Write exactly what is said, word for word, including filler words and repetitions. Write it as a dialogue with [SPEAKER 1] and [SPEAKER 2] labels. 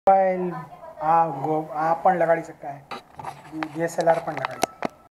[SPEAKER 1] Mobile આ go આ પણ લગાડી શકાય, ડીએસએલઆર પણ લગાડી શકાય.